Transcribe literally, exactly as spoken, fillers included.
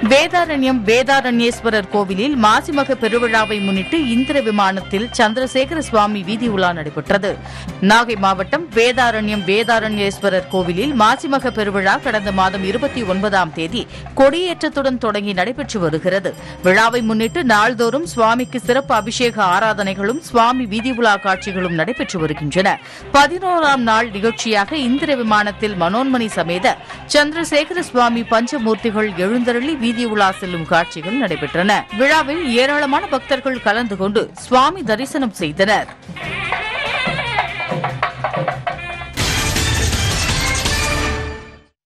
வேதாரண்யம் வேதாரண்யேஸ்வரர் கோவிலில் மாசிமக பெருவிழாவை முன்னிட்டு இந்திர விமானத்தில் சந்திரசேகர சுவாமி வீதி உலா நடைபெற்றது. நாகை மாவட்டம் வேதாரண்யம் வேதாரண்யேஸ்வரர் கோவிலில் மாசிமக பெருவிழா கடந்த மாதம் இருபத்தி ஒன்பதாம் தேதி கொடியேற்றத்துடன் தொடங்கி நடைபெற்று வருகிறது. விழாவை முன்னிட்டு நாள்தோறும் சுவாமிக்கு சிறப்பு அபிஷேக ஆராதனைகளும் சுவாமி வீதி உலா காட்சிகளும் நடைபெற்று வருகின்றன. பதினோராம் நாள் நிகழ்ச்சியாக இந்திர விமானத்தில் மனோன்மணி சமேத சந்திரசேகர சுவாமி பஞ்சமூர்த்திகள் எழுந்தருளி வீதி உலா செல்லும் காட்சிகள் நடைபெற்றன. விழாவில் ஏராளமான பக்தர்கள் கலந்து கொண்டு சுவாமி தரிசனம் செய்தனர்.